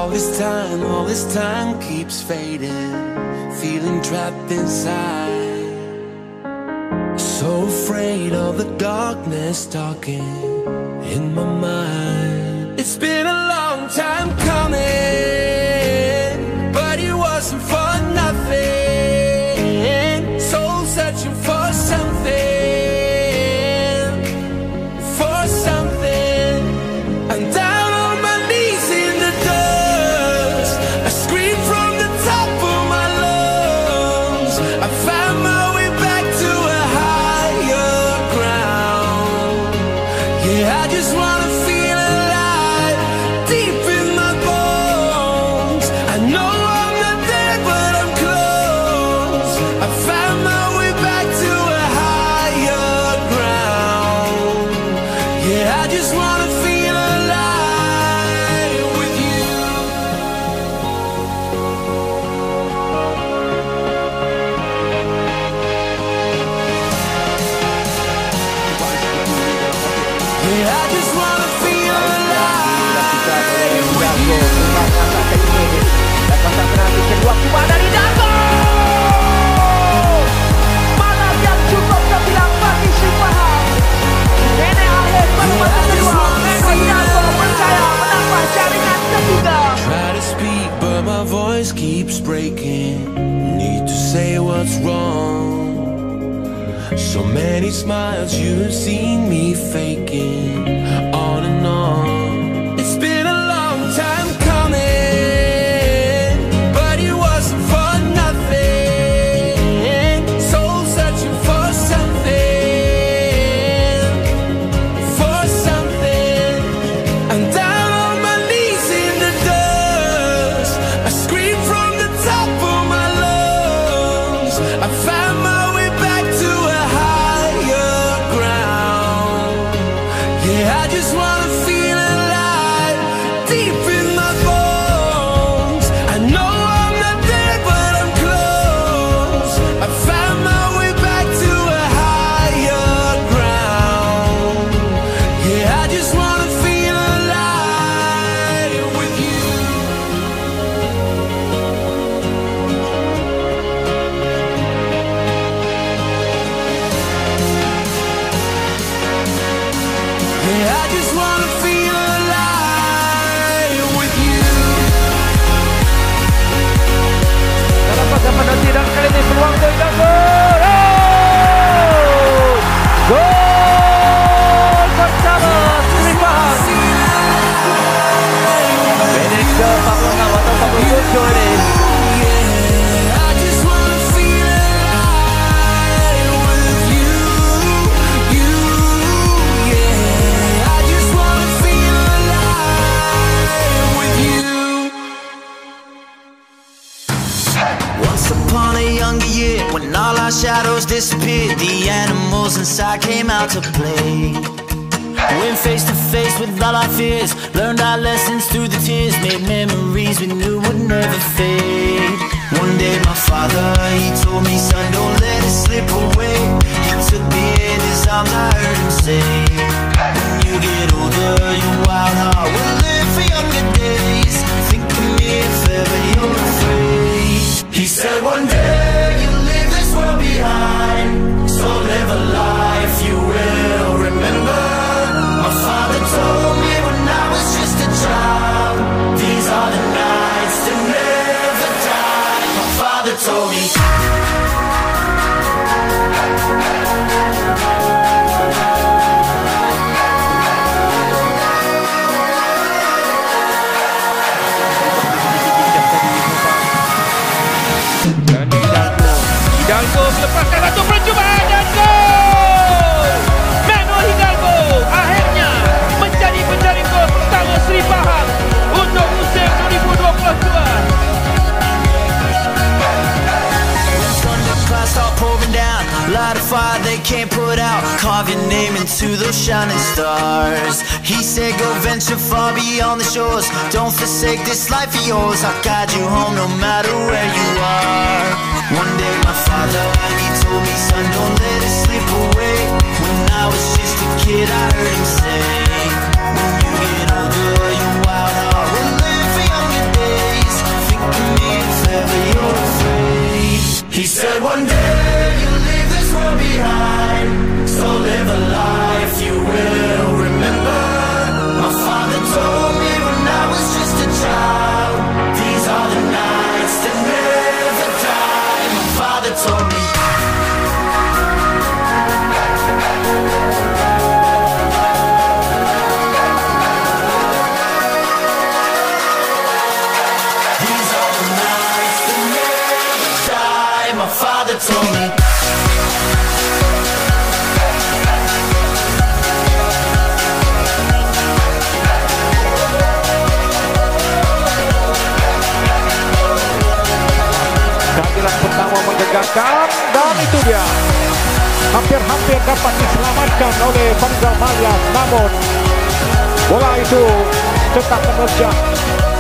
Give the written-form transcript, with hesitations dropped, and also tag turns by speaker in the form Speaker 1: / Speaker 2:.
Speaker 1: All this time keeps fading, feeling trapped inside. So afraid of the darkness talking in my mind. It's been a long time coming, but it wasn't for nothing. Soul searching for something, for something. And down on my knees in the dust, I scream from the top of my lungs. I found my way back to a higher ground. Yeah, I just wanna feel alive, deep in my bones. I know I'm not there, but I'm close. I found my way back to a higher ground. Yeah, I just wanna feel alive with you. Yeah, I just wanna feel alive with you.
Speaker 2: Waktu dari Dago, malam yang cukup terbilang bagi si Faham. Nenek akhir pertemuan kedua, Nenek Dago percaya menambah jaringan ketiga.
Speaker 1: Try to speak, but my voice keeps breaking. Need to say what's wrong. So many smiles you've seen me faking, on and on. It's been a long time coming, but it wasn't for nothing. Soul searching for something, for something. And down on my knees in the dust, I scream from the top of my lungs. I found my way back to a higher ground. Yeah, I just wanna feel alive, deep in my bones. I know I'm not there, but I'm close. I found my way back to a higher ground. Yeah, I just wanna feel alive with you. Yeah, I just wanna feel alive with you.
Speaker 2: Dalam fasa penalti dan kali ini peluang dari Dago. Gol pertama Sri Faham. Minit ke-46 atau 47 ini.
Speaker 1: Yeah, I just wanna feel alive with you, you. Yeah, I just wanna feel alive with you.
Speaker 3: Once upon a younger year, when all our shadows disappeared, the animals inside came out to play. Went face to face with all our fears, learned our lessons through the tears, made memories we knew would never fade. One day my father, he told me, son, don't let it slip away. He took me in his arms, I heard him say, when you get older, your wild heart will live for younger days. Think of me if ever you're afraid. He said one day you'll leave this world behind, so live a life you will remember. My father told me when I was just a child, these are the nights to never die. My father told me.
Speaker 2: Hidalgo melepaskan satu percubaan dan gol. Manuel Hidalgo akhirnya menjadi pencari gol pertama Sri Faham untuk musim 2022.
Speaker 3: Clouds start pouring down, light a fire they can't put out, carve your name into those shining stars. He said go venture far beyond the shores, don't forsake this life of yours, I'll guide you home no matter where you are. One day my father, he told me, son, don't let it slip away. When I was just a kid I heard him say, when you get older your wild heart will live for younger days.
Speaker 4: hampir dapat diselamatkan oleh Farizal Malia, namun bola itu tetap menerjang